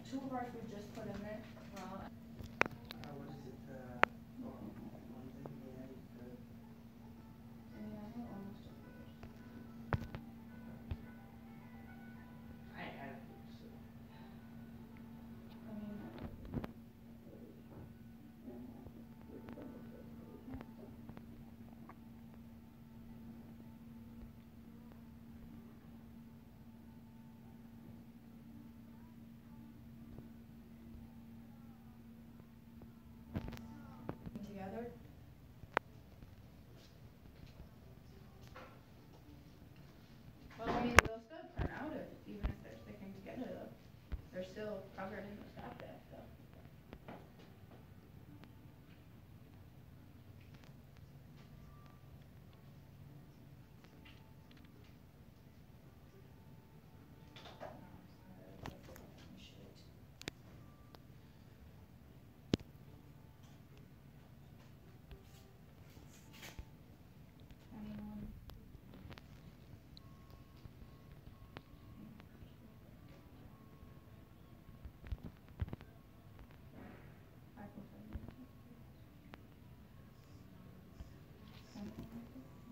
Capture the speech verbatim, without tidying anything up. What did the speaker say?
two of our food just put in there. Well, Uh, what is it? Uh, oh, one thing, yeah, you could. I mean, I have almost a I had food, so. I mean, together. Well, I mean, they'll still turn out if, even if they're sticking together though. They're still covered in the stuff there, so. Anyone? I prefer you. Something like that.